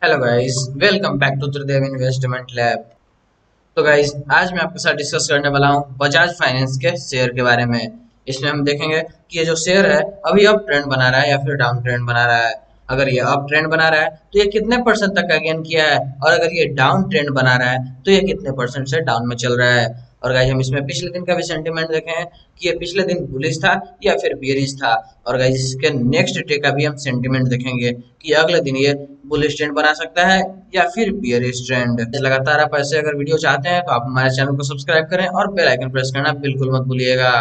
Hello guys, welcome back to Tridev investment lab. तो guys, आज मैं आपके साथ डिस्कस करने वाला हूं बजाज फाइनेंस के शेयर के बारे में। इसमें हम देखेंगे कि ये जो शेयर है अभी अप ट्रेंड बना रहा है या फिर डाउन ट्रेंड बना रहा है। अगर ये अप ट्रेंड बना रहा है तो ये कितने परसेंट तक का गेन किया है, और अगर ये डाउन ट्रेंड बना रहा है तो ये कितने परसेंट से डाउन में चल रहा है। और गाइस, हम इसमें पिछले दिन का भी सेंटीमेंट देखे हैं कि ये पिछले दिन बुलिश था या फिर बेरिश था। और गाइस, इसके नेक्स्ट डे का भी हम सेंटीमेंट देखेंगे कि अगले दिन ये बुलिश ट्रेंड बना सकता है या फिर बियरिश ट्रेंड। लगातार आप ऐसे अगर वीडियो चाहते हैं तो आप हमारे चैनल को सब्सक्राइब करें और बेल आइकन प्रेस करना बिल्कुल मत भूलिएगा।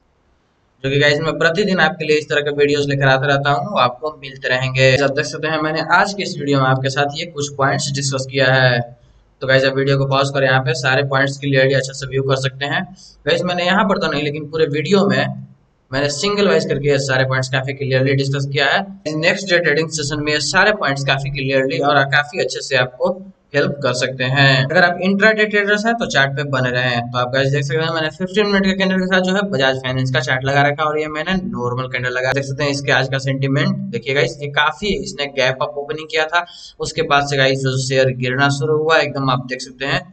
जो कि गाइस, मैं प्रतिदिन आपके लिए इस तरह के वीडियोस लेकर आता रहता हूँ, वो आपको मिलते रहेंगे। जब देख सकते हैं, मैंने आज की इस वीडियो में आपके साथ ये कुछ पॉइंट्स डिस्कस किया है। तो गाइस, आप वीडियो को पॉज कर यहाँ पे सारे पॉइंट्स क्लियरली अच्छे से व्यू कर सकते हैं। गाइस, मैंने यहाँ पर तो नहीं, लेकिन पूरे वीडियो में मैंने सिंगल वाइज करके ये सारे पॉइंट्स काफी क्लियरली डिस्कस किया है। नेक्स्ट डे ट्रेडिंग सेशन में ये सारे पॉइंट्स काफी क्लियरली और काफी अच्छे से आपको हेल्प कर सकते हैं। अगर आप इंट्राडे ट्रेडर्स हैं तो चार्ट पे बने रहे हैं। तो आप गाइस देख सकते हैं, मैंने 15 मिनट के कैंडल के साथ जो है बजाज फाइनेंस का चार्ट लगा रखा है, और ये मैंने नॉर्मल कैंडल लगा। देख सकते हैं इसके आज का सेंटीमेंट देखिए गाइस, ये काफी इसने गैप अप ओपनिंग किया था। उसके बाद से गाइस जो शेयर गिरना शुरू हुआ एकदम, आप देख सकते हैं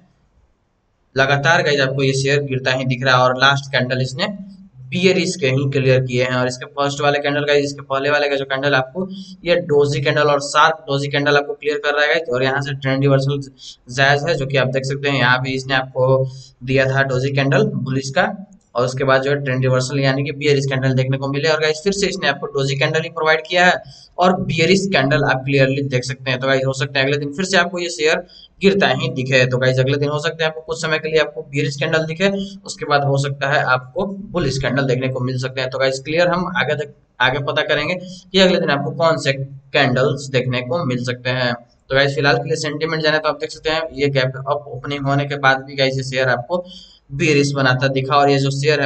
लगातार गाइस आपको ये शेयर गिरता ही दिख रहा है। और लास्ट कैंडल इसने बियरिश के ही क्लियर किए हैं। और इसके फर्स्ट वाले कैंडल का, इसके पहले वाले का जो कैंडल आपको ये डोजी कैंडल और शार्प डोजी कैंडल आपको क्लियर कर रहा है। और यहाँ से ट्रेंड रिवर्सल जायज है, जो कि आप देख सकते हैं यहाँ भी इसने आपको दिया था डोजी कैंडल बुलिश का। और उसके बाद जो है ट्रेंड रिवर्सल यानी कि बियरिश कैंडल देखने को मिले, और गाइस फिर से इसने आपको डोजी कैंडल ही प्रोवाइड किया है और बियरिश कैंडल आप क्लियरली देख सकते हैं। तो गाइस, हो सकता है अगले दिन फिर से आपको ये शेयर गिरता ही दिखे। तो गाइस, अगले दिन हो सकता है आपको कुछ समय के लिए आपको बियरिश कैंडल दिखे, उसके बाद हो सकता है आपको बुलिश कैंडल देखने को मिल सकते हैं। तो गाइस, क्लियर हम आगे पता करेंगे कि अगले दिन आपको कौन से कैंडल्स देखने को मिल सकते हैं। तो गाइस, फिलहाल के लिए सेंटीमेंट जाने तो आप देख सकते हैं ये गैप अप ओपनिंग होने के बाद भी गाइस ये शेयर आपको बेरिश बनाता दिखा, और ये जो शेयर है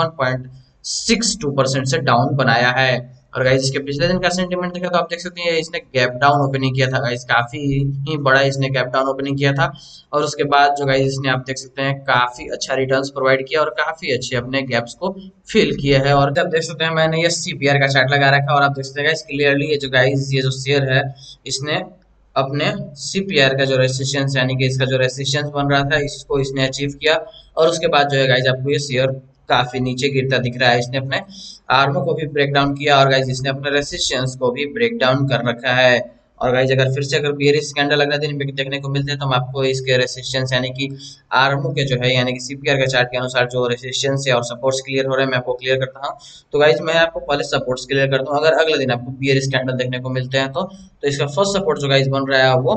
-1.62% से डाउन बनाया है। और गाइस, इसके पिछले दिन का सेंटीमेंट देखा तो आप देख सकते हैं इसने गैप डाउन ओपनिंग किया था गाइस, काफी ही बड़ा इसने गैप डाउन ओपनिंग किया था। और उसके बाद जो गाइस इसने आप देख सकते हैं काफी अच्छा रिटर्न्स प्रोवाइड किया और काफी अच्छे अपने गैप्स को फिल किया है। और आप देख सकते हैं मैंने ये सीपीआर का चार्ट लगा रखा है, और आप देख सकते हैं गाइस क्लियरली ये जो गाइस ये जो शेयर है इसने अपने सीपीआर का जो रेसिस्टेंस यानी कि इसका जो रेसिस्टेंस बन रहा था इसको इसने अचीव किया। और उसके बाद जो है गाइस आपको ये शेयर काफी नीचे गिरता दिख रहा है। इसने अपने आर्मो को भी ब्रेक डाउन किया, और गाइस इसने अपने रेसिस्टेंस को भी ब्रेक डाउन कर रखा है। और गाइस, अगर फिर से अगर बियरिश कैंडल अगले दिन पे देखने को मिलते हैं तो हम आपको इसके रेसिस्टेंस यानी कि आर्मो के जो है यानी कि सीपीआर के चार्ट के अनुसार जो रेसिस्टेंस है और सपोर्ट्स क्लियर हो रहे हैं मैं आपको क्लियर करता हूँ। तो गाइस, मैं आपको पहले सपोर्ट्स क्लियर करता हूँ। अगर अगले दिन आपको बियरिश कैंडल देखने को मिलते हैं तो इसका फर्स्ट सपोर्ट जो गाइस बन रहा है वो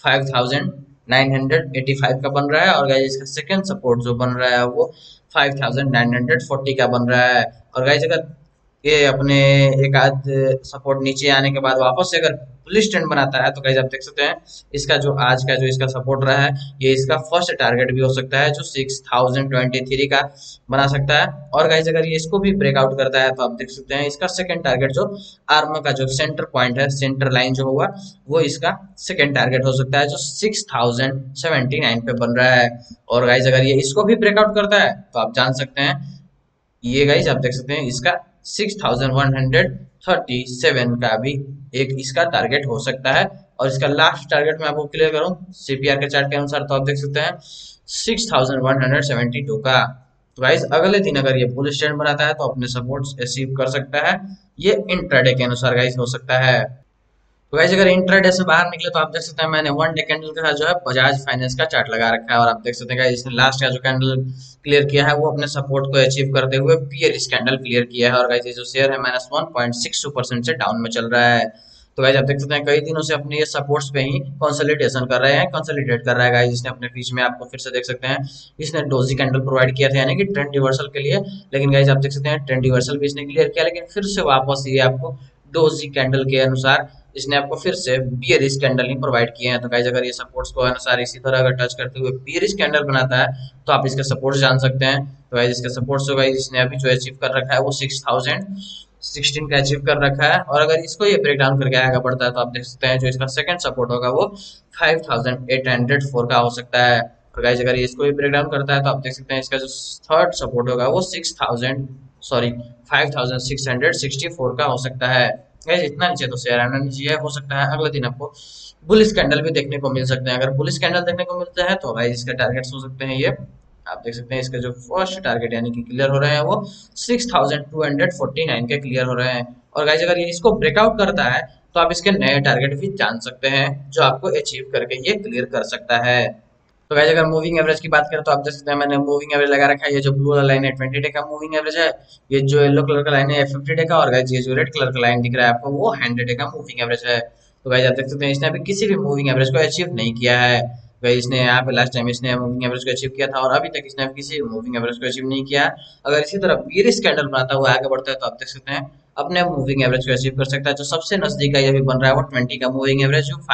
5985 का बन रहा है। और गाइस, इसका सेकंड सपोर्ट जो बन रहा है वो 5940 का बन रहा है। और गाइस, अगर ये अपने एक आध सपोर्ट नीचे आने के बाद वापस से अगर बुलिश ट्रेंड बनाता है तो गाइस आप देख सकते हैं इसका जो आज का जो इसका सपोर्ट रहा है ये इसका फर्स्ट टारगेट भी हो सकता है, जो 6023 का बना सकता है। और गाइस, अगर ये इसको भी ब्रेकआउट करता है तो आप देख सकते हैं इसका सेकंड टारगेट जो आर्म का जो सेंटर पॉइंट है, सेंटर लाइन जो होगा वो इसका सेकंड टारगेट हो सकता है, जो 6079 पे बन रहा है। और गाइस, अगर ये इसको भी ब्रेकआउट करता है तो आप जान सकते हैं ये गाइस आप देख सकते हैं इसका 6137 का भी एक इसका टारगेट हो सकता है। और इसका लास्ट टारगेट मैं आपको क्लियर करूं सीपीआर के चार्ट के अनुसार तो आप देख सकते हैं 6172 का। तो गाइस, अगले दिन अगर ये बुलिश ट्रेंड बनाता है तो अपने सपोर्ट्स अचीव कर सकता है। ये इंट्राडे के अनुसार गाइस हो सकता है। तो गाइस, अगर इंट्राडे से बाहर निकले तो आप देख सकते हैं मैंने वन डे कैंडल के साथ जो है बजाज फाइनेंस का चार्ट लगा रखा है, और आप देख सकते हैं गाइस इसने लास्ट का जो कैंडल क्लियर किया है वो अपने सपोर्ट को अचीव करते हुए बियरिश कैंडल क्लियर किया है। और गाइस, ये जो शेयर है -1.62% से डाउन में चल रहा है। तो गाइस, आप देख सकते हैं कई दिनों से अपने ये सपोर्ट्स पे ही कंसोलिडेशन कर रहे हैं, कंसोलिडेट कर रहा है गाइस। इसने अपने बीच में आपको फिर से देख सकते हैं इसने डोजी कैंडल प्रोवाइड किया था यानी कि ट्रेंड रिवर्सल के लिए, लेकिन गाइस आप देख सकते हैं ट्रेंड रिवर्सल भी इसने क्लियर किया, लेकिन फिर से वापस ये आपको डोजी कैंडल के अनुसार इसने आपको फिर से बियरिश कैंडल ही प्रोवाइड किए हैं। तो गाइस, अगर ये सपोर्ट्स को अनुसार इसी तरह अगर टच करते हुए बियरिश कैंडल बनाता है तो आप इसके सपोर्ट्स जान सकते हैं। तो गाइस, इसके सपोर्ट्स जो गाइस इसने अभी जो अचीव कर रखा है वो 6016 का अचीव कर रखा है। और अगर इसको ये ब्रेक डाउन करके आगे बढ़ता है तो आप देख सकते हैं जो इसका सेकंड सपोर्ट होगा वो 5804 का हो सकता है। और गाइस, अगर ये इसको भी ब्रेक डाउन करता है तो आप देख सकते हैं इसका जो थर्ड सपोर्ट होगा वो 6000 सॉरी 5664 का हो सकता है। गाइस इतना नीचे तो शेयर आना नीचे है, हो सकता है अगले दिन आपको बुलिश कैंडल भी देखने को मिल सकते हैं। अगर बुलिश कैंडल देखने को मिलता है तो गाइस इसके टारगेट्स हो सकते हैं ये, आप देख सकते हैं इसका जो फर्स्ट टारगेट यानी कि क्लियर हो रहे हैं वो 6249 के क्लियर हो रहे हैं। और गाइस अगर ये इसको ब्रेकआउट करता है तो आप इसके नए टारगेट भी जान सकते हैं जो आपको अचीव करके ये क्लियर कर सकता है। तो गाइस अगर मूविंग एवरेज की बात करें तो आप देख सकते हैं मैंने मूविंग एवरेज लगा रखा है। ये जो ब्लू वाला लाइन है 20 डे का मूविंग एवरेज है, ये जो येलो कलर का लाइन है 50 डे का, और गाइस ये जो रेड कलर का लाइन दिख रहा है आपको वो 100 डे का मूविंग एवरेज है। तो गाइस आप देख सकते हैं इसने अभी किसी भी मूविंग एवरेज को अचीव नहीं किया है। गाइस इसने यहाँ पे लास्ट टाइम इसने मूविंग एवरेज को अचीव किया था और अभी तक इसने किसी मूविंग एवरेज को अचीव नहीं किया। अगर इसी तरह बेयरिश कैंडल बनाता हुआ आगे बढ़ता है तो आप देख सकते हैं अपने मूविंग एवरेज को अचीव कर सकता है। जो सबसे नजदीक का ये भी बन रहा है वो 20 का मूविंग एवरेज जो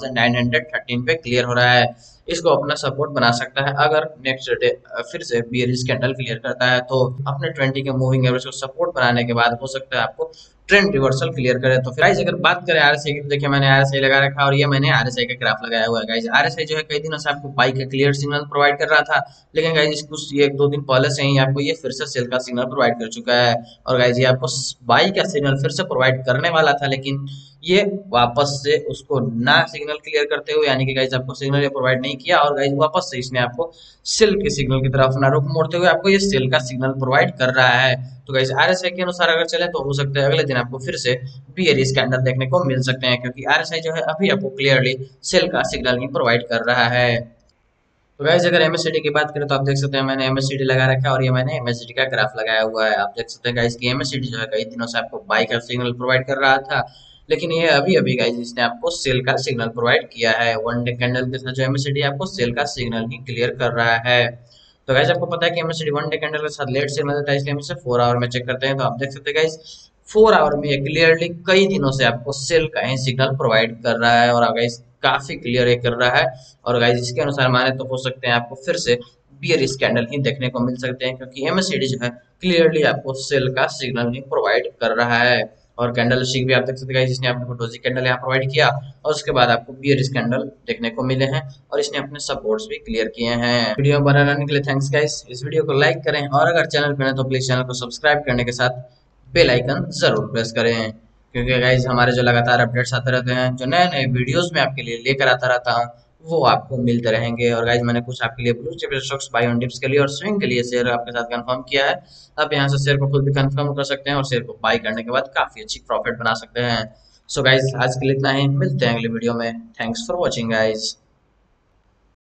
5913 पे क्लियर हो रहा है, इसको अपना सपोर्ट बना सकता है। अगर नेक्स्ट डे फिर से बेयरिश कैंडल क्लियर करता है तो अपने 20 के मूविंग एवरेज को सपोर्ट बनाने के बाद हो सकता है आपको ट्रेंड रिवर्सल क्लियर करे। तो फिर गाइस अगर बात करें आरएसआई की तो देखिए मैंने आरएसआई लगा रखा है और ये मैंने आरएसआई का ग्राफ लगाया हुआ है। गाइस आरएसआई जो है कई दिनों से आपको बाई का क्लियर सिग्नल प्रोवाइड कर रहा था, लेकिन गाइस कुछ ये 1-2 दिन पहले से ही आपको ये फिर से सेल का सिग्नल प्रोवाइड कर चुका है। और गाइस ये आपको बाई का सिग्नल फिर से प्रोवाइड करने वाला था, लेकिन ये वापस से उसको ना सिग्नल क्लियर करते हुए यानी कि गाइस आपको सिग्नल ये प्रोवाइड नहीं किया और गाइस वापस से इसने आपको सेल के सिग्नल की तरफ अपना रुख मोड़ते हुए आपको ये सेल का सिग्नल प्रोवाइड कर रहा है। तो गाइस आरएसआई के अनुसार अगर चले तो हो सकता है अगले दिन आपको फिर से बियरिश कैंडल देखने को मिल सकते हैं, क्योंकि आरएसआई जो है अभी आपको क्लियरली सेल का सिग्नल ही प्रोवाइड कर रहा है। तो गाइस अगर एमएससीडी की बात करें तो आप देख सकते हैं मैंने एमएससीडी लगा रखा है और ये मैंने एमएससीडी का ग्राफ लगाया हुआ है। आप देख सकते हैं गाइस की एमएससीडी जो है कई दिनों से आपको बाई का सिग्नल प्रोवाइड कर रहा था, लेकिन ये अभी अभी गाइस इसने आपको सेल का सिग्नल प्रोवाइड किया है। वन डे कैंडल के साथ जो एमएससीडी आपको सेल का सिग्नल ही क्लियर कर रहा है। तो गाइस आपको पता है कि एमएससीडी वन डे कैंडल के साथ लेट सिग्नल देता है, इसलिए हम इसे 4 आवर में चेक करते हैं। तो आप देख सकते हैं गाइस 4 आवर में ये क्लियरली कई दिनों से आपको सेल का ही सिग्नल प्रोवाइड कर रहा है और गाइस काफी क्लियर ये कर रहा है। और गाइस इसके अनुसार माने तो हो सकते हैं आपको फिर से बियरिश कैंडल ही देखने को मिल सकते हैं, क्योंकि एमएससीडी जो है क्लियरली आपको सेल का सिग्नल ही प्रोवाइड कर रहा है। और कैंडल स्टिक भी आप देख सकते हैं इसने आपको डोजी कैंडल यहाँ प्रोवाइड किया और उसके बाद आपको बियरिश कैंडल देखने को मिले हैं और इसने अपने सपोर्ट्स भी क्लियर किए हैं। वीडियो बनाने के लिए थैंक्स गाइस। इस वीडियो को लाइक करें और अगर चैनल पर हैं तो प्लीज चैनल को सब्सक्राइब करने के साथ बेल आइकन जरूर प्रेस करें, क्योंकि गाइज हमारे जो लगातार अपडेट्स आते रहते हैं, जो नए नए वीडियोस में आपके लिए लेकर आता रहता हूँ वो आपको मिलते रहेंगे। और गाइज मैंने कुछ आपके लिए blue chip stocks buy on dips के लिए और स्विंग के लिए शेयर आपके साथ कंफर्म किया है। आप यहाँ से शेयर को खुद भी कंफर्म कर सकते हैं और शेयर को बाय करने के बाद काफी अच्छी प्रॉफिट बना सकते हैं। सो गाइज आज के लिए इतना ही, मिलते हैं अगली वीडियो में। Thanks for watching guys.